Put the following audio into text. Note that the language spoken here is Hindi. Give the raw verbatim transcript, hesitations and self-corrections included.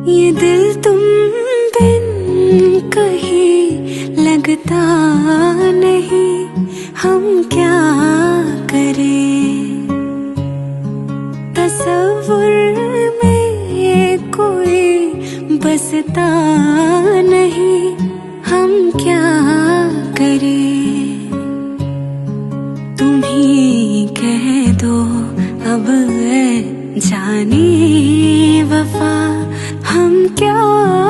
ये दिल तुम बिन कहीं लगता नहीं, हम क्या करें। तसव्वुर में कोई बसता नहीं, हम क्या करें। तुम ही कह दो अब ए जाने वफा, हम क्या